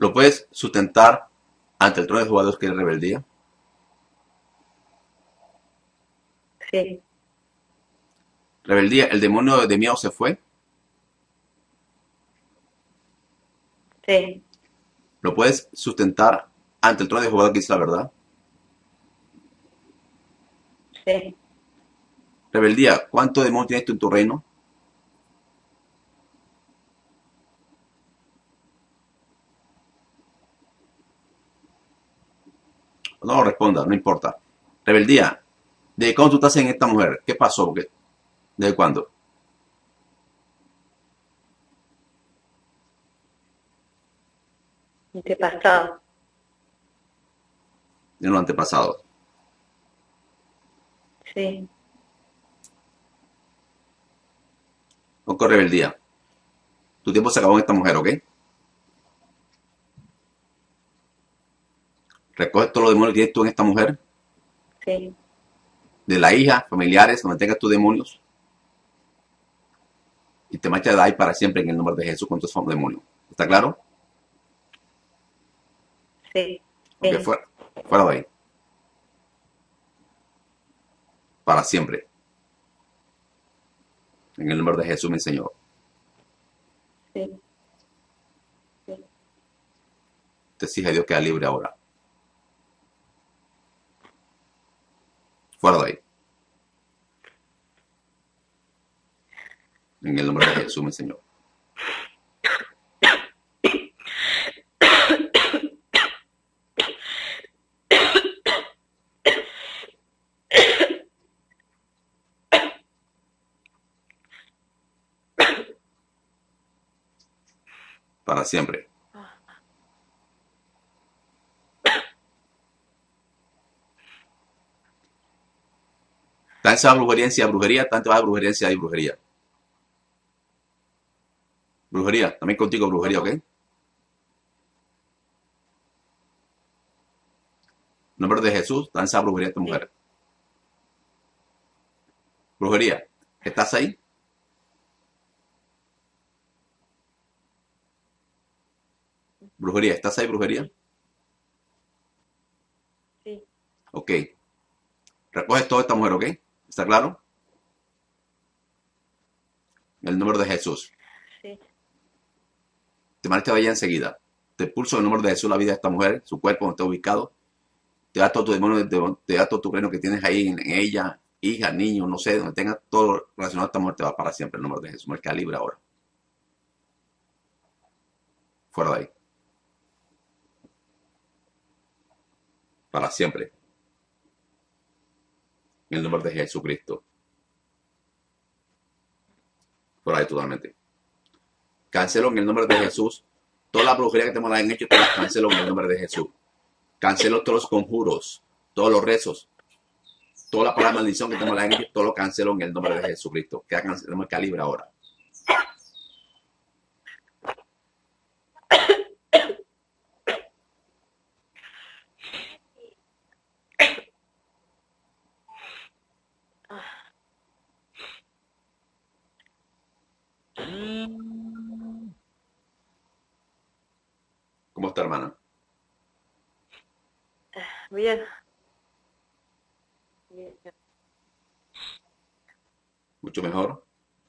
¿Lo puedes sustentar ante el trono de Jehová Dios que es rebeldía? Sí, Rebeldía, el demonio de miedo se fue. sí, ¿Lo puedes sustentar ante el trono de Jehová que es la verdad? sí. Rebeldía, ¿cuánto demonio tienes tú en tu reino? No lo responda, no importa. Rebeldía, ¿de cuándo tú estás en esta mujer? ¿Qué pasó? ¿Desde cuándo? Antepasado. En los antepasados. Sí, No con rebeldía. Tu tiempo se acabó en esta mujer, ¿ok? Recoge todos los demonios que tienes tú en esta mujer. sí. De la hija, familiares, donde tengas tus demonios. Y te marcha de ahí para siempre en el nombre de Jesús con tus demonios. ¿Está claro? Sí, Ok, sí, fuera, fuera de ahí. Para siempre. En el nombre de Jesús, mi Señor. sí, sí. Te exige Dios queda libre ahora. Fuera de ahí. En el nombre de Jesús, mi Señor. Para siempre. Tan esa brujería en sí, brujería, tanto va brujería en sí, hay brujería. Brujería, también contigo brujería, ¿ok? ¿Cómo? En nombre de Jesús, dan esa brujería a esta Sí, mujer. Brujería, ¿estás ahí? Brujería, ¿estás ahí, brujería? sí, sí, Ok. Recoges toda esta mujer, ¿ok? ¿Está claro? En el nombre de Jesús. sí. Te marcha de ella enseguida. Te pulso en el nombre de Jesús la vida de esta mujer, su cuerpo donde está ubicado. Te da todo tu demonio, te da todo tu reino que tienes ahí en ella, hija, niño, no sé, donde tengas todo relacionado a esta mujer, te va para siempre en el nombre de Jesús. Marca libre ahora. Fuera de ahí. Para siempre. En el nombre de Jesucristo. Fuera de ahí totalmente. Cancelo en el nombre de Jesús. Toda la brujería que te me han hecho, te las cancelo en el nombre de Jesús. Cancelo todos los conjuros, todos los rezos, toda la palabra maldición que te me han hecho, todo lo cancelo en el nombre de Jesucristo. Queda cancelado el calibre ahora. ¿Cómo está, hermana? Bien, bien, Mucho mejor.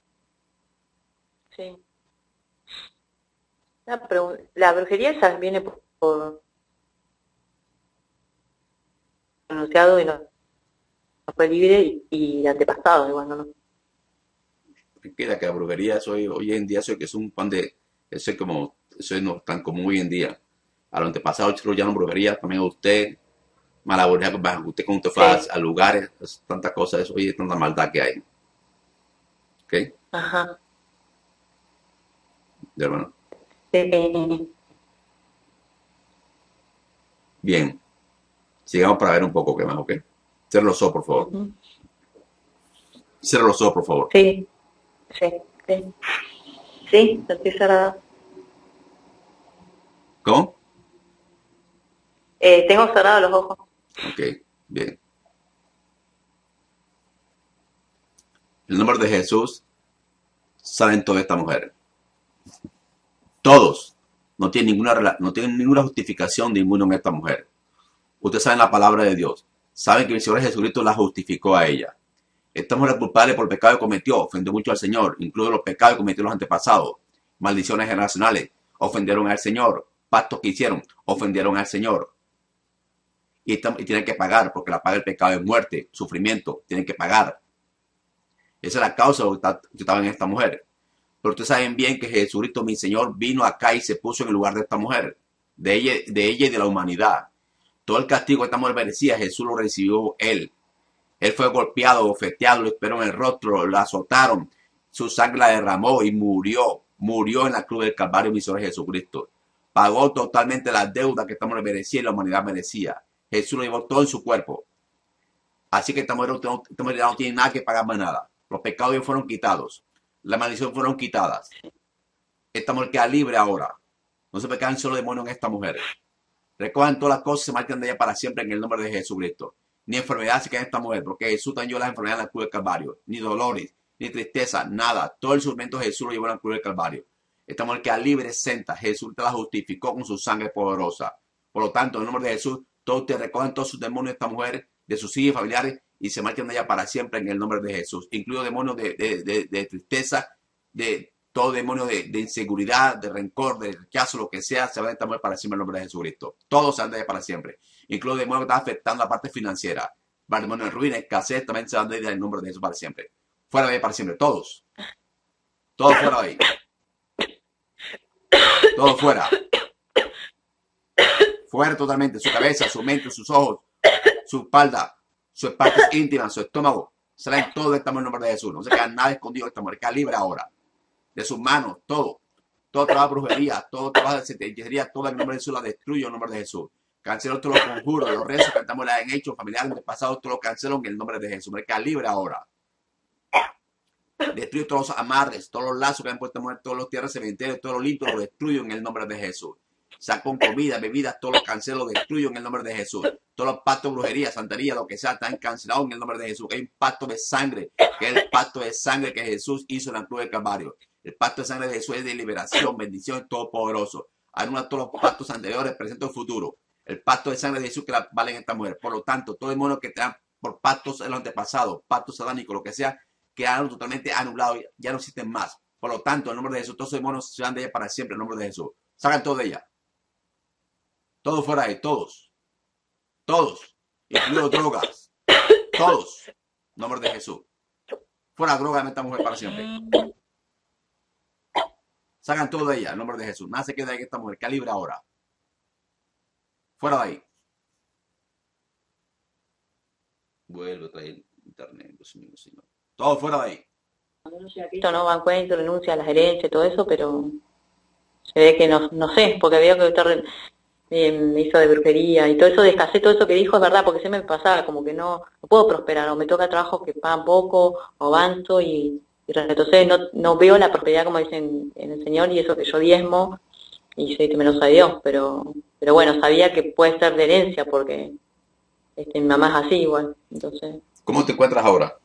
sí. La brujería esa viene por anunciado y no fue libre y antepasado, igual no. Tranquila, que la brujería soy, hoy en día soy que es un pan de, eso es como, eso es no tan común hoy en día. A lo antepasado lo llaman brujería, también a usted, mala brujería, usted cuando usted fue Sí, a lugares, tantas cosas, eso, oye, tanta maldad que hay. ¿Ok? ajá. Ya, hermano. Sí, Bien. Sigamos para ver un poco qué más, ¿ok? Cierra los ojos, por favor. ujú, Cierra los ojos, por favor. sí, sí, sí. Sí, estoy cerrada. ¿Cómo? Tengo cerrados los ojos. Ok, bien. En el nombre de Jesús, salen todas estas mujeres. Todos. no tiene ninguna justificación de ninguno en esta mujer. Ustedes saben la palabra de Dios. Saben que el Señor Jesucristo la justificó a ella. Esta mujer culpable por el pecado que cometió, ofendió mucho al Señor, incluso los pecados que cometieron los antepasados, maldiciones generacionales, ofendieron al Señor, pactos que hicieron, ofendieron al Señor. Y tienen que pagar, porque la paga del pecado es muerte, sufrimiento, tienen que pagar. Esa es la causa de lo que estaba en esta mujer. Pero ustedes saben bien que Jesucristo, mi Señor, vino acá y se puso en el lugar de esta mujer, de ella y de la humanidad. Todo el castigo que esta mujer merecía, Jesús lo recibió él. Él fue golpeado, bofeteado, lo esperó en el rostro, lo azotaron, su sangre la derramó y murió. Murió en la cruz del Calvario, mi Señor Jesucristo. Pagó totalmente la deuda que esta mujer merecía y la humanidad merecía. Jesús lo llevó todo en su cuerpo. Así que esta mujer ya no tiene nada que pagar más nada. Los pecados ya fueron quitados. Las maldiciones fueron quitadas. Esta mujer queda libre ahora. No se pecan solo demonios en esta mujer. Recojan todas las cosas y se marcan de ella para siempre en el nombre de Jesucristo. Ni enfermedad se queda en esta mujer, porque Jesús también las enfermedades en la cruz del Calvario. Ni dolores, ni tristeza, nada. Todo el sufrimiento de Jesús lo llevó en la cruz del Calvario. Esta mujer queda libre, santa. Jesús te la justificó con su sangre poderosa. Por lo tanto, en el nombre de Jesús, todos te recogen todos sus demonios de esta mujer, de sus hijos y familiares, y se marchan de ella para siempre en el nombre de Jesús. Incluido demonios de tristeza, de todo demonio de inseguridad, de rencor, de rechazo, lo que sea, se va de esta mujer para siempre en el nombre de Jesucristo. Todos se van de ella para siempre. Incluso demonios que están afectando la parte financiera. Para demonios de ruina, escasez, también se van de ella en el nombre de Jesús para siempre. Fuera de ella para siempre. Todos. Todos fuera de ahí. Todos fuera. Fuera totalmente. Su cabeza, su mente, sus ojos, su espalda, sus partes íntimas, su estómago. Salen todos de esta mujer en el nombre de Jesús. No se queda nada escondido de esta mujer. Queda libre ahora. De sus manos, todo. Todo trabajo de brujería, todo trabajo de hechicería, todo en el nombre de Jesús la destruyo en el nombre de Jesús. Cancelo todos los conjuros, los rezos que estamos en hechos familiares del pasado, todo lo cancelo en el nombre de Jesús. Me queda libre ahora. Destruyo todos los amarres, todos los lazos que han puesto a mujer, todos los tierras cementerios, todo lo limpio lo destruyo en el nombre de Jesús. Saco comida, bebidas, todo lo cancelo, destruyo en el nombre de Jesús. Todos los pactos de brujería, santería, lo que sea, están cancelados en el nombre de Jesús. Hay un pacto de sangre, que es el pacto de sangre que Jesús hizo en la cruz del Calvario. El pacto de sangre de Jesús es de liberación, bendición, todopoderoso. Anula todos los pactos anteriores, presente o futuro. El pacto de sangre de Jesús que la vale en esta mujer. Por lo tanto, todo demonio que te dan por pactos en los antepasados, pactos satánicos, lo que sea, quedaron totalmente anulados, ya no existen más. Por lo tanto, en el nombre de Jesús, todos esos demonios se van de ella para siempre, en el nombre de Jesús. Sacan todo de ella. Todos fuera ahí, todos. Todos. Incluido drogas. Todos. En nombre de Jesús. Fuera droga de esta mujer para siempre. Sacan todo de ella, en nombre de Jesús. Nada se queda ahí que esta mujer, que libre ahora. Fuera de ahí. Vuelvo a traer internet, Dios mío, Señor. Todo fuera de ahí. Esto no va en cuenta, renuncia a las herencias, todo eso, pero se ve que no sé, porque veo que usted me hizo de brujería y todo eso de escasez, todo eso que dijo es verdad, porque siempre me pasaba, como que no puedo prosperar, o me toca trabajo que pagan poco, o avanzo y entonces no veo la prosperidad como dicen en el Señor, y eso que yo diezmo y soy temerosa a Dios, pero bueno, sabía que puede ser de herencia porque mi mamá es así igual, entonces ¿Cómo te encuentras ahora?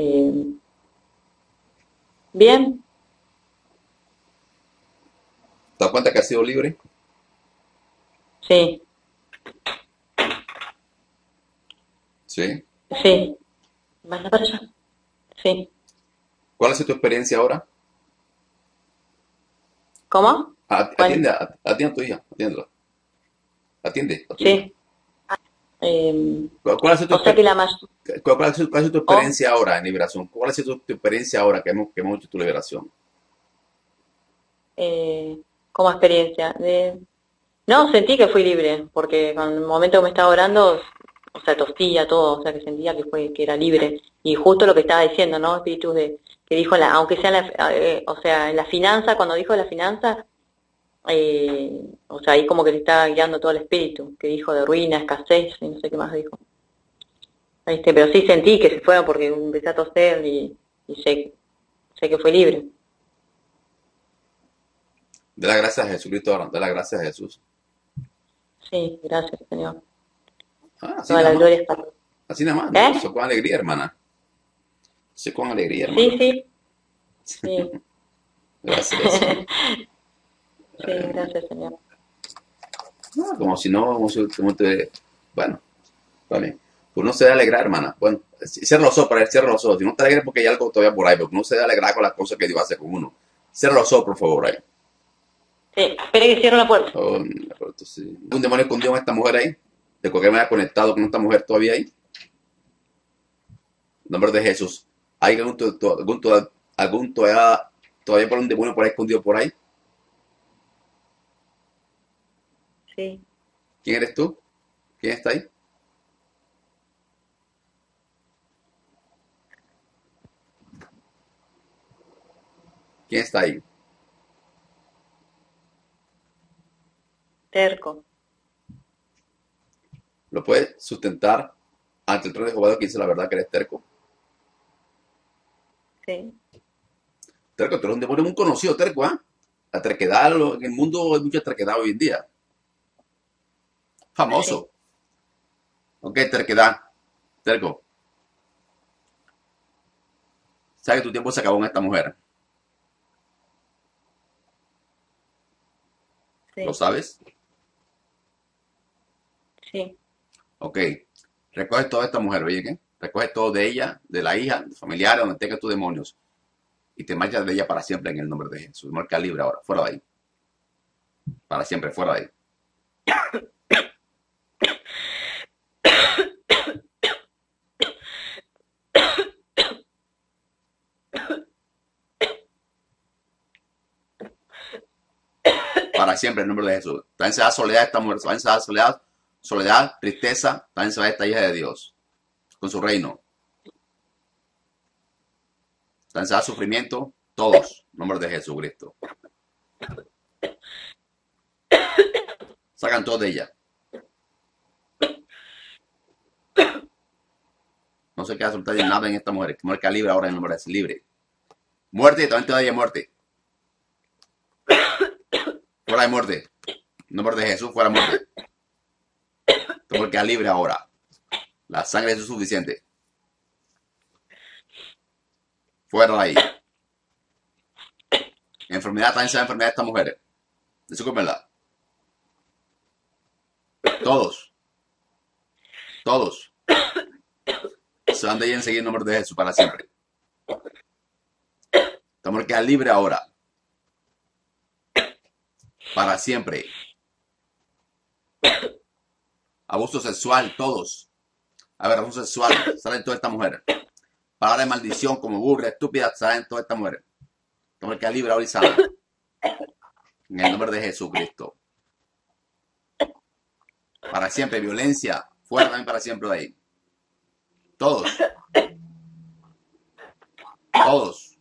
bien, ¿Te das cuenta que has sido libre? sí, Sí. sí, manda para allá, sí, ¿Cuál ha sido tu experiencia ahora? ¿cómo? Atiende, atiende a tu hija, atiéndela. Atiende a tu hija. Sí, eh, ¿Cuál ha sido tu, o sea que la más, cuál ha sido tu experiencia ahora en liberación? ¿Cuál ha sido tu experiencia ahora que hemos hecho tu liberación? como experiencia, no, sentí que fui libre, porque con el momento que me estaba orando, o sea, tostía todo, o sea, que sentía que era libre. Y justo lo que estaba diciendo, ¿no? Espíritus que dijo, aunque sea o sea, en la finanza, cuando dijo de la finanza, o sea, ahí como que le estaba guiando todo el espíritu, que dijo de ruina, escasez, y no sé qué más dijo. Pero sí sentí que se fue porque empecé a toser y sé que fue libre. De las gracias a Jesucristo ahora, de las gracias a Jesús. Sí, gracias, Señor. Así Toda nada la gloria más. es para ti. Así nada más. ¿Eh? Eso con alegría, hermana. Eso con alegría, hermana. Sí, sí, sí. Gracias, Señor. Sí, Sí, gracias, Señor. No, como si no, como te... Bueno, está bien. Pues no se debe alegrar, hermana. Bueno, cierra los ojos, para él, cierra los ojos. Si no te alegres porque hay algo todavía por ahí, porque no se debe alegrar con las cosas que Dios hace con uno. Cierra los ojos, por favor, ahí. Sí, espere que cierro la puerta. Oh, pero esto sí. ¿Un demonio escondido en esta mujer ahí? ¿De cualquier manera conectado con esta mujer todavía ahí? En nombre de Jesús. ¿Hay algún todavía por un demonio por ahí escondido por ahí? Sí, ¿Quién eres tú? ¿Quién está ahí? ¿Quién está ahí? terco. ¿Lo puedes sustentar ante el trono de Jehová que dice la verdad que eres terco? Sí, Terco, tú eres un demonio muy conocido, terco, ¿ah? La terquedad, en el mundo hay mucha terquedad hoy en día. sí, Famoso. Ok, terquedad. Terco, sabes que tu tiempo se acabó en esta mujer. ¿Lo sí, sabes? sí. Ok. Recoge toda esta mujer, oye, ¿qué? Recoge todo de ella, de la hija, de familiares, donde tengas tus demonios. Y te marchas de ella para siempre en el nombre de Jesús. Marca libre ahora, fuera de ahí. Para siempre, fuera de ahí. Para siempre en el nombre de Jesús. También se da soledad esta mujer, también se da soledad, tristeza, también se va esta hija de Dios, con su reino. También se da sufrimiento, todos, en nombre de Jesucristo. Sacan todo de ella. No se queda soltar nada en esta mujer. Mujer que libre ahora en el nombre de Jesús, libre. Muerte, también te da ella muerte. Fuera de muerte. En nombre de Jesús, fuera de muerte. Tu mujer queda libre ahora. La sangre de Jesús es suficiente. Fuera de ahí. Enfermedad, también se da enfermedad de esta mujer. Descúlpenla. Todos, todos. Se van de ella enseguida en nombre de Jesús para siempre. Tu mujer queda libre ahora. Para siempre. Abuso sexual, todos. A ver, abuso sexual, salen toda esta mujer. Palabra de maldición como burra, estúpida, salen toda esta mujer. Tu mujer queda libre ahora y sana. En el nombre de Jesucristo. Para siempre, violencia, fuera también para siempre de ahí. Todos, todos,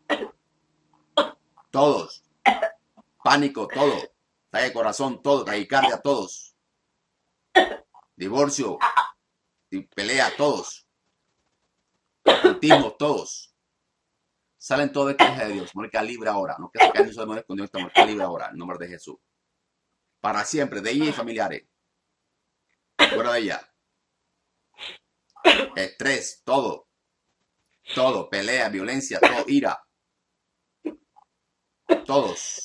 todos. Pánico, todo. Talla de corazón, todo. Taquicardia, todos. Divorcio, y pelea, todos. Ocultismo, todos. Salen todos de esta hija de Dios. Mujer libre ahora. No que se caen esos demonios escondidos. Esta mujer libre ahora. En nombre de Jesús. Para siempre, de ella y familiares. Fuera de ella. Estrés, todo. Todo. Pelea, violencia, todo. Ira. Todos.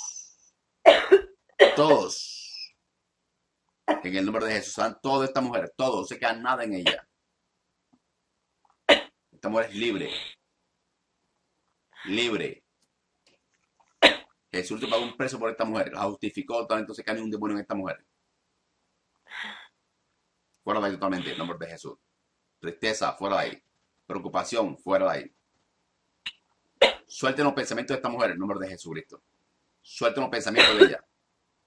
Todos. En el nombre de Jesús. Salen todas de esta mujer. Todos. No se queda nada en ella. Esta mujer es libre. Libre. Jesús te pagó un precio por esta mujer. La justificó. Entonces cae un demonio en esta mujer. Fuera de ahí totalmente. En nombre de Jesús. Tristeza, fuera de ahí. Preocupación, fuera de ahí. Suelten los pensamientos de esta mujer en nombre de Jesucristo. Suelten los pensamientos de ella.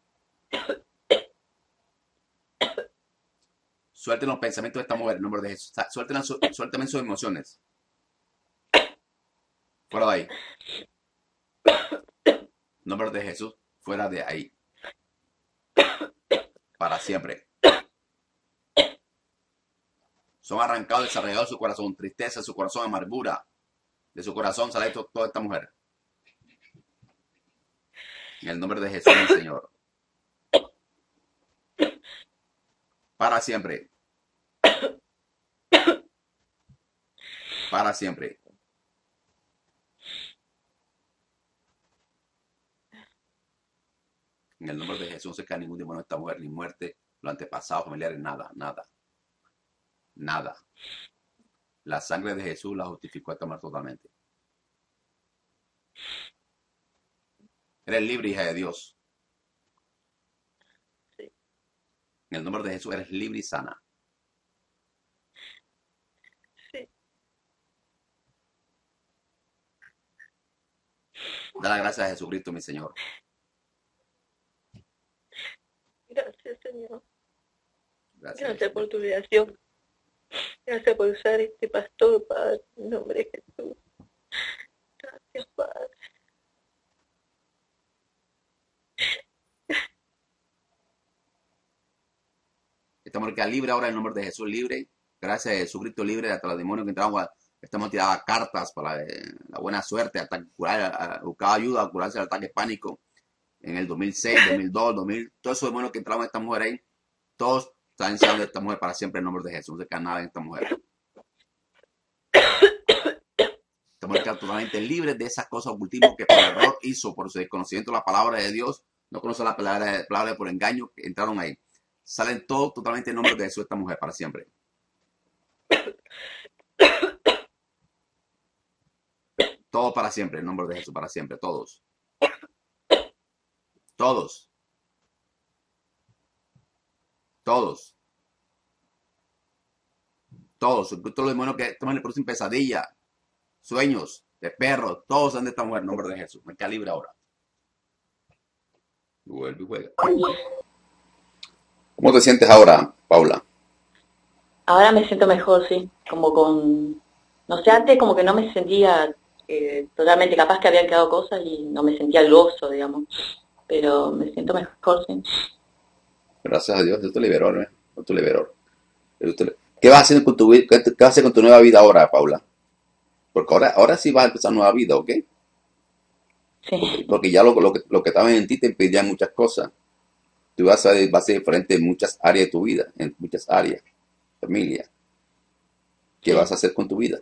Suelten los pensamientos de esta mujer en nombre de Jesús. Suelten sus emociones. Fuera de ahí. En nombre de Jesús, fuera de ahí. Para siempre. Son arrancados, desarraigados de su corazón. Tristeza, de su corazón, amargura. De su corazón sale toda esta mujer. En el nombre de Jesús, mi Señor. Para siempre. Para siempre. En el nombre de Jesús no se cae ningún demonio de esta mujer, ni muerte, los antepasados, familiares, nada, nada, nada. La sangre de Jesús la justificó a esta mujer totalmente. Eres libre, hija de Dios. Sí, En el nombre de Jesús eres libre y sana. sí. Da las gracias a Jesucristo, mi Señor. Gracias, Señor. Gracias, Gracias por Jesucristo. tu liberación. Gracias por usar este pastor, Padre, en nombre de Jesús. Gracias, Padre. Esta mujer queda libre ahora en el nombre de Jesús, libre. Gracias a Jesucristo, libre de hasta los demonios que entraban. Estamos tiradas cartas para la buena suerte, hasta curar, buscar ayuda, a curarse del ataque pánico. En el 2006, 2002, 2000, todos esos demonios que entraban en esta mujer ahí, todos están enseñando a esta mujer para siempre en el nombre de Jesús. No se queda nada en esta mujer. Esta mujer queda totalmente libre de esas cosas ocultismo que por error hizo, por su desconocimiento de la palabra de Dios, no conoce la palabra por engaño, que entraron ahí. Salen todos totalmente en nombre de Jesús esta mujer para siempre. Todos para siempre, en nombre de Jesús, para siempre, todos. Todos. Todos. Todos. Todos los demonios que esta mujer le producen pesadillas, sueños de perros, todos son de esta mujer, en nombre de Jesús. Me queda libre ahora. Vuelve y juega. ¿Cómo te sientes ahora, Paula? Ahora me siento mejor, sí, como con, no sé, antes como que no me sentía totalmente capaz que habían quedado cosas y no me sentía el gozo, digamos, pero me siento mejor, sí. Gracias a Dios, Dios te liberó, ¿no? Dios te liberó. ¿Qué vas a hacer con tu vida? ¿Qué vas a hacer con tu nueva vida ahora, Paula? Porque ahora sí vas a empezar nueva vida, ¿ok? Sí, Porque ya lo que estaba en ti te impedía muchas cosas. Tú vas a ser diferente en muchas áreas de tu vida, en muchas áreas, familia. ¿Qué vas sí. a hacer con tu vida?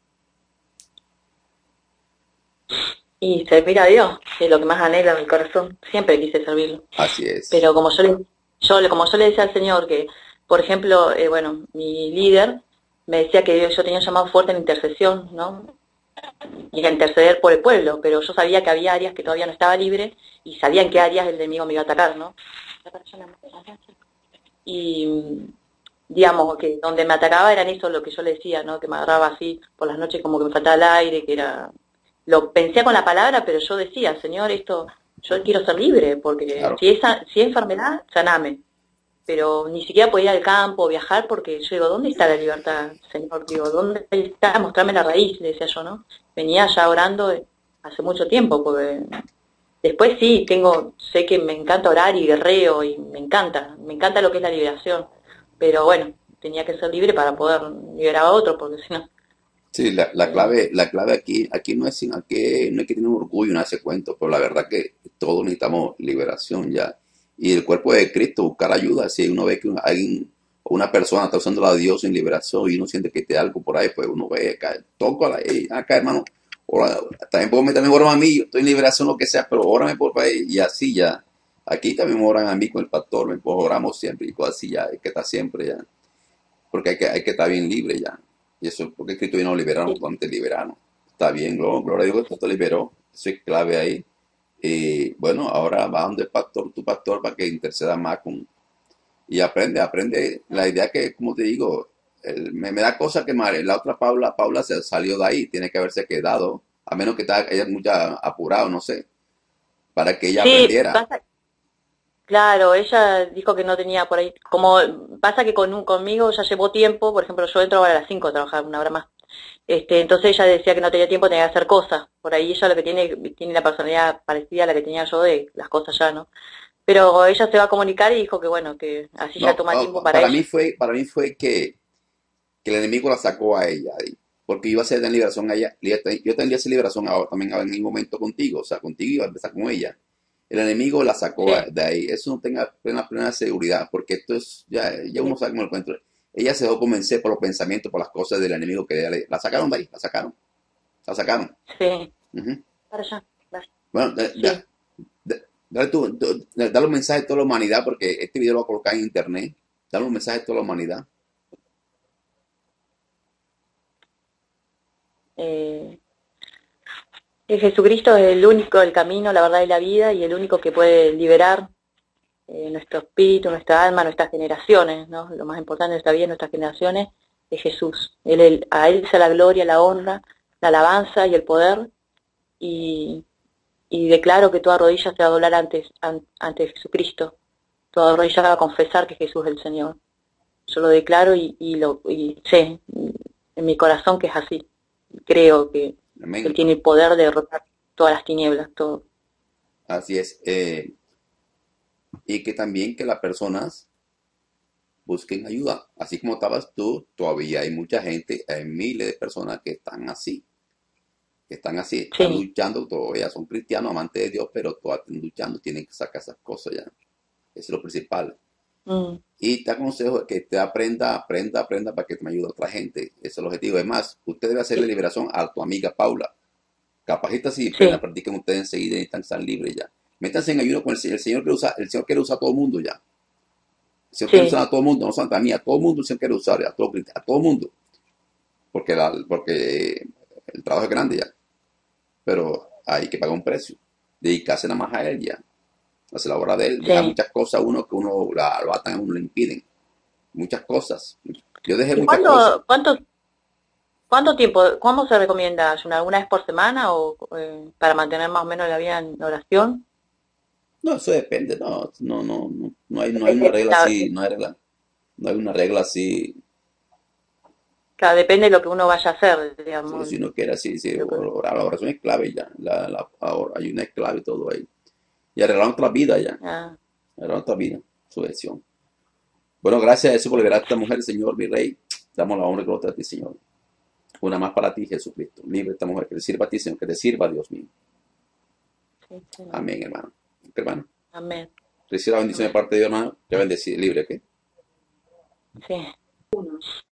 Y servir a Dios, que es lo que más anhela mi corazón, siempre quise servirlo. Así es. Pero como yo le decía al Señor que, por ejemplo, bueno, mi líder me decía que yo tenía un llamado fuerte en intercesión, ¿no? Y a interceder por el pueblo, pero yo sabía que había áreas que todavía no estaba libre y sabía en qué áreas el enemigo me iba a atacar, ¿no? Y digamos que donde me atacaba eran eso lo que yo le decía, ¿no? Que me agarraba así por las noches como que me faltaba el aire, que era lo pensé con la palabra, pero yo decía, Señor, esto yo quiero ser libre, porque Claro. si es enfermedad, saname. Pero ni siquiera podía ir al campo, viajar, porque yo digo, ¿dónde está la libertad, Señor? Digo, ¿dónde está? Mostrame la raíz, le decía yo, ¿no? Venía ya orando hace mucho tiempo, porque después sí, sé que me encanta orar y guerreo, y me encanta lo que es la liberación, pero bueno, tenía que ser libre para poder liberar a otros, porque si no... Sí, la clave aquí no es, aquí no hay que tener orgullo, no hace cuento, pero la verdad que todos necesitamos liberación ya. Y el cuerpo de Cristo, buscar ayuda. Si uno ve que alguien o una persona está usando a Dios en liberación y uno siente que te algo por ahí, pues uno ve, tócala, acá hermano, también puedo meterme oran a mí, yo estoy en liberación, lo que sea, pero órame por ahí, y así ya. Aquí también me oran a mí con el pastor, oramos siempre, y cosas así ya, hay que estar siempre ya, porque hay que estar bien libre ya. Y eso, porque Cristo vino a liberarnos, Sí, totalmente liberarnos. Está bien, gloria a Dios que te liberó. Eso es clave ahí. Y bueno, ahora va donde el pastor, tu pastor, para que interceda más con... Y aprende. La idea que, como te digo, me da cosa que la otra Paula se salió de ahí, tiene que haberse quedado, a menos que ella es muy apurado, no sé, para que ella sí, aprendiera. claro, ella dijo que no tenía por ahí, como pasa que conmigo ya llevó tiempo, por ejemplo, yo entro ahora a las 5 a trabajar, una hora más. Entonces ella decía que no tenía tiempo, tenía que hacer cosas. Por ahí ella lo que tiene la personalidad parecida a la que tenía yo de las cosas ya, ¿no? Pero ella se va a comunicar y dijo que bueno, que así ya No, toma tiempo para para ella. mí fue que el enemigo la sacó a ella ahí, porque iba a hacer de liberación a ella, yo tendría esa liberación ahora también en un momento contigo, o sea, contigo iba a empezar con ella. El enemigo la sacó Sí, de ahí, eso no tenga plena seguridad, porque esto es, ya uno sabe cómo lo cuento. Ella se dejó convencer por los pensamientos, por las cosas del enemigo que ella la sacaron de ahí, la sacaron. sí, Ujú. para allá, vaya. Bueno, Sí, Dale un mensaje a toda la humanidad, porque este video lo voy a colocar en internet. Dale un mensaje a toda la humanidad. Eh, que Jesucristo es el único, el camino, la verdad y la vida, y el único que puede liberar nuestro espíritu, nuestra alma, nuestras generaciones, ¿no? Lo más importante de nuestra vida, nuestras generaciones, es Jesús. A Él sea la gloria, la honra, la alabanza y el poder, y, y declaro que toda rodilla se va a doblar ante Jesucristo, toda rodilla va a confesar que Jesús es el Señor. Yo lo declaro y sé en mi corazón que es así. Creo que Él Amén. tiene el poder de derrotar todas las tinieblas, todo. Así es. Y que también que las personas busquen ayuda. Así como estabas tú, todavía hay mucha gente, hay miles de personas que están Sí. luchando todavía, son cristianos, amantes de Dios, pero todavía están luchando, tienen que sacar esas cosas ya. Eso es lo principal. Mm, Y te aconsejo que te aprenda para que te ayude a otra gente. Ese es el objetivo. Además, usted debe hacerle sí, liberación a tu amiga Paula. Capacita si plena, sí, practiquen ustedes enseguida y están libres ya. Métanse en ayuno con el Señor. El Señor quiere usar a todo el mundo ya. El Señor quiere usar sí. a todo el mundo, no solamente a mí, a todo el mundo el Señor quiere usar, a todo el mundo. Porque el trabajo es grande ya. Pero hay que pagar un precio. Dedicarse nada más a Él ya. Hacer la obra de Él. Dejar Sí. muchas cosas a uno que uno lo atan, a uno le impiden. Muchas cosas. Yo dejé ¿Y muchas cosas. cuánto tiempo, cómo se recomienda ayunar? ¿Una vez por semana o para mantener más o menos la vida en oración? No, eso depende, no hay una regla La- así, no hay una regla así, Claro, depende de lo que uno vaya a hacer, si digamos. uno quiere así, sí, Lo que, la oración es clave ya, hay una es clave todo ahí. Y arreglar otra vida ya, ah, arreglar otra vida, su decisión. Bueno, gracias a eso por liberar a esta mujer, Señor, mi Rey. Damos la honra y gloria a ti, Señor. Una más para ti, Jesucristo. Libre esta mujer, que te sirva a ti, Señor, que te sirva, Dios mío. sí, Señor. Amén, hermano. Hermano, Amén. reciba la bendición de Amén. parte de Dios, hermano. Que bendecir, libre, ¿qué? Sí.